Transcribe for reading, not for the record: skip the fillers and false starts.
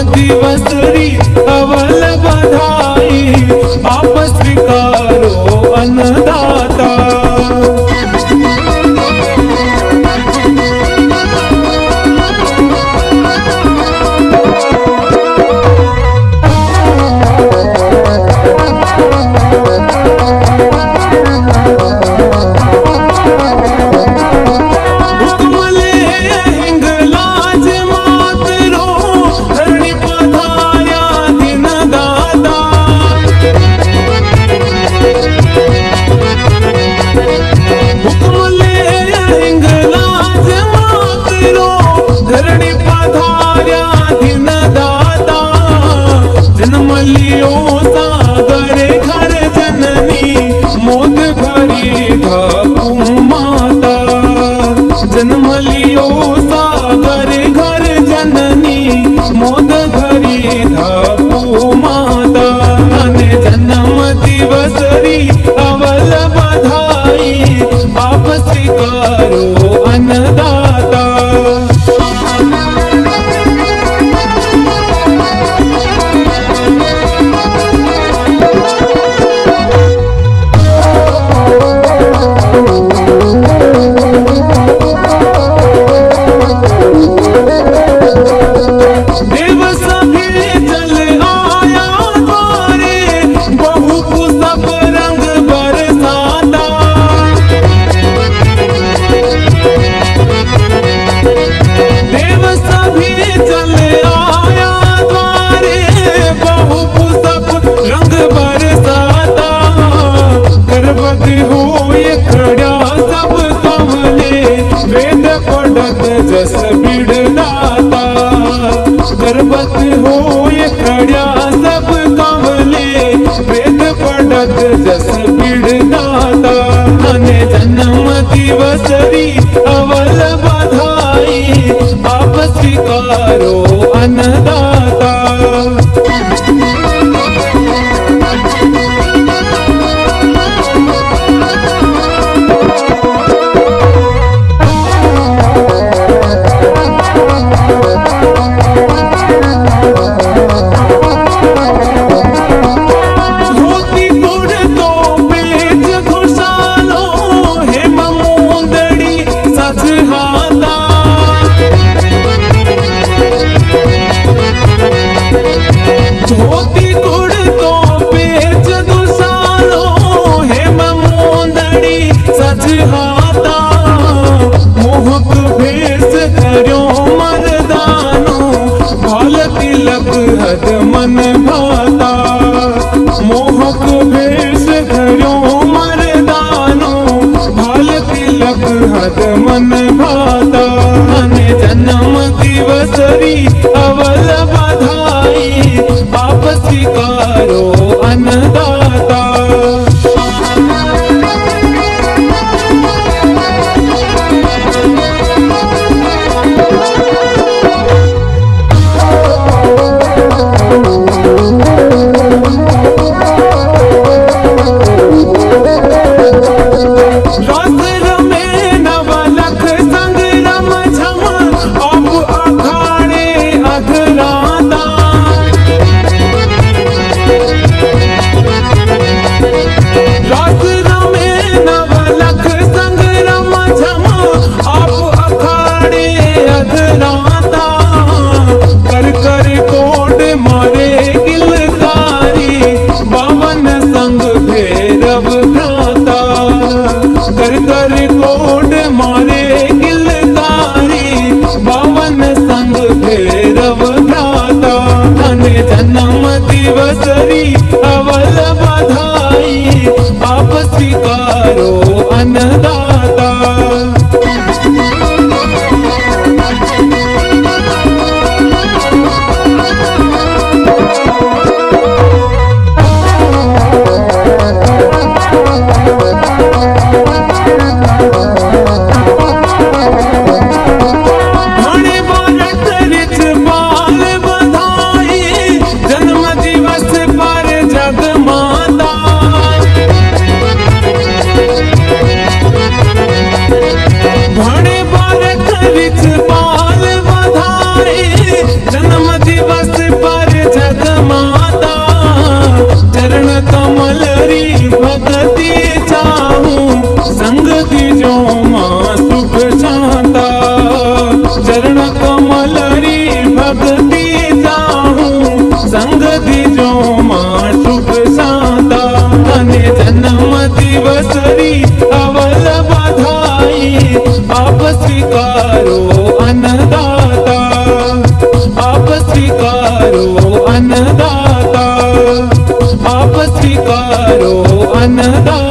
दिवसरी अवल बधाई, आप स्वीकारो अन्नदाता। जन्म लियो सागर घर जननी, मोद भरी धापू माता। जन्म दिवसरी अवल बधाई, आप स्वीकारो अन्नदाता। जस बिड़लाता गर्भत होए खड़ा सब कमले, वेद पढ़त जस बिड़लाता। जन्म दिवसरी अवल बधाई, आप स्वीकारो अन्नदाता। मोहक भेष धर्यो मर्दानो, भाल तिलक हद मन भाता। मोहक भेष धर्यो मर्दानो, भाल तिलक हद मन भाता। जन्म दिवसरी अवल बधाई, आप स्वीकारो अन्नदाता। स्वीकारो अन्नदाता, आप स्वीकारो अन्नदाता।